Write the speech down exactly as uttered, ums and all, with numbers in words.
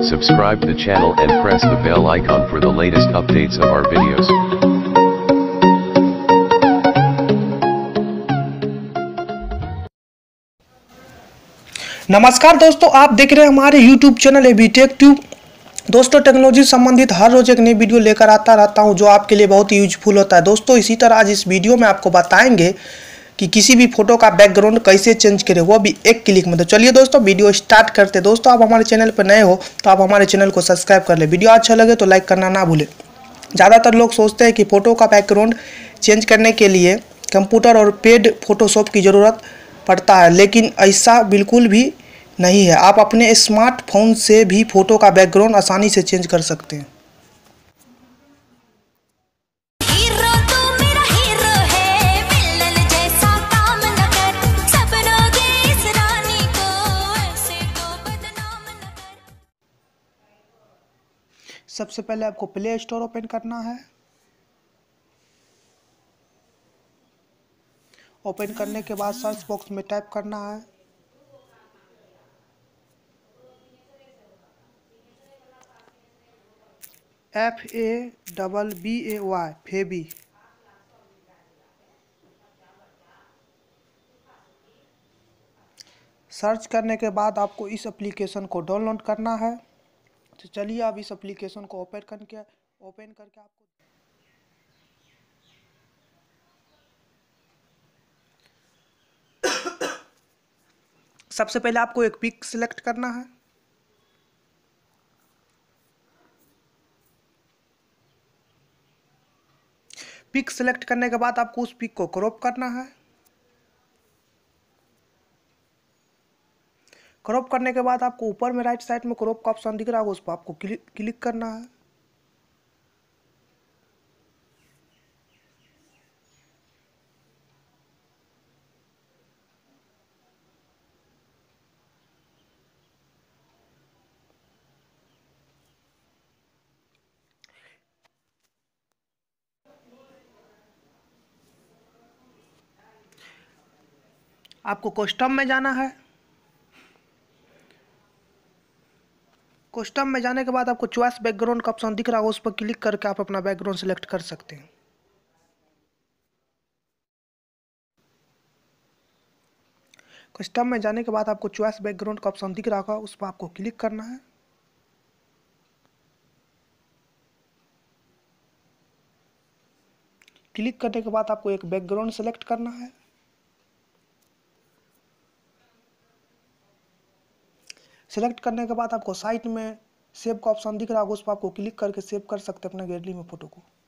Subscribe the channel and press the bell icon for the latest updates of our videos. नमस्कार दोस्तों, आप देख रहे हैं हमारे YouTube channel AB tech tube. दोस्तों, टेक्नोलॉजी संबंधित हर रोज एक नई वीडियो लेकर आता रहता हूं जो आपके लिए बहुत ही यूजफुल होता है। दोस्तों, इसी तरह आज इस वीडियो में आपको बताएंगे कि किसी भी फोटो का बैकग्राउंड कैसे चेंज करें, वो भी एक क्लिक में। तो चलिए दोस्तों, वीडियो स्टार्ट करते हैं। दोस्तों, आप हमारे चैनल पर नए हो तो आप हमारे चैनल को सब्सक्राइब कर ले। वीडियो अच्छा लगे तो लाइक करना ना भूलें। ज़्यादातर लोग सोचते हैं कि फ़ोटो का बैकग्राउंड चेंज करने के लिए कंप्यूटर और पेड फोटोशॉप की ज़रूरत पड़ता है, लेकिन ऐसा बिल्कुल भी नहीं है। आप अपने स्मार्टफोन से भी फ़ोटो का बैकग्राउंड आसानी से चेंज कर सकते हैं। हीरो तू मेरा हीरो है, विलन जैसा काम न कर, सपनों की इस रानी को ऐसे तो बदनाम न कर। सबसे पहले आपको प्ले स्टोर ओपन करना है। ओपन करने के बाद सर्च बॉक्स में टाइप करना है F A double B A Y Fabby. Search करने के बाद आपको इस एप्लीकेशन को डाउनलोड करना है। तो चलिए अब इस एप्लीकेशन को ओपन करके ओपन करके आपको सबसे पहले आपको एक पिक सिलेक्ट करना है। पिक सिलेक्ट करने के बाद आपको उस पिक को क्रॉप करना है। क्रॉप करने के बाद आपको ऊपर में राइट साइड में क्रॉप का ऑप्शन दिख रहा है, उस पर आपको क्लिक क्लिक करना है। आपको कस्टम में जाना है। कस्टम में जाने के बाद आपको चॉइस बैकग्राउंड का ऑप्शन दिख रहा है, उस पर क्लिक करके आप अपना बैकग्राउंड सेलेक्ट कर सकते हैं। कस्टम में जाने के बाद आपको चॉइस बैकग्राउंड का ऑप्शन दिख रहा होगा, उस पर आपको क्लिक करना है। क्लिक करने के बाद आपको एक बैकग्राउंड सेलेक्ट करना है। सेलेक्ट करने के बाद आपको साइट में सेव का ऑप्शन दिख रहा होगा, उस पर आपको क्लिक करके सेव कर सकते हैं अपने गैलरी में फ़ोटो को।